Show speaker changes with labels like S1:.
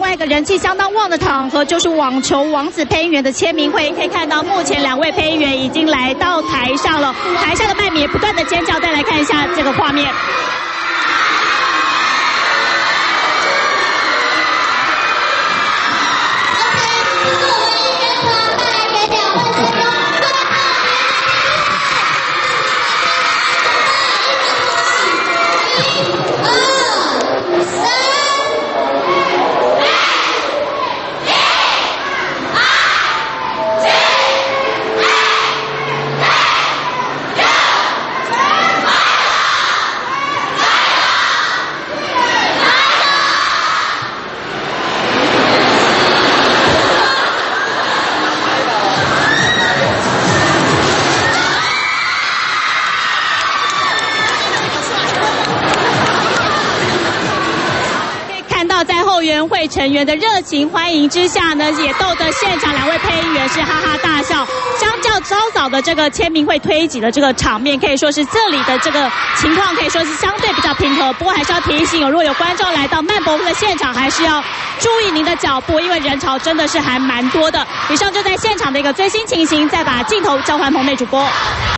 S1: 外一个人气相当旺的场合，就是网球王子配音员的签名会。可以看到，目前2位配音员已经来到台上了，台下的麦迷也不断的尖叫。再来看一下这个画面。在后援会成员的热情欢迎之下呢，也逗得现场2位配音员是哈哈大笑。相较稍早的这个签名会推挤的这个场面，可以说是这里的这个情况可以说是相对比较平和。不过还是要提醒，如果有观众来到漫博会的现场，还是要注意您的脚步，因为人潮真的是还蛮多的。以上就在现场的一个最新情形，再把镜头交还棚内主播。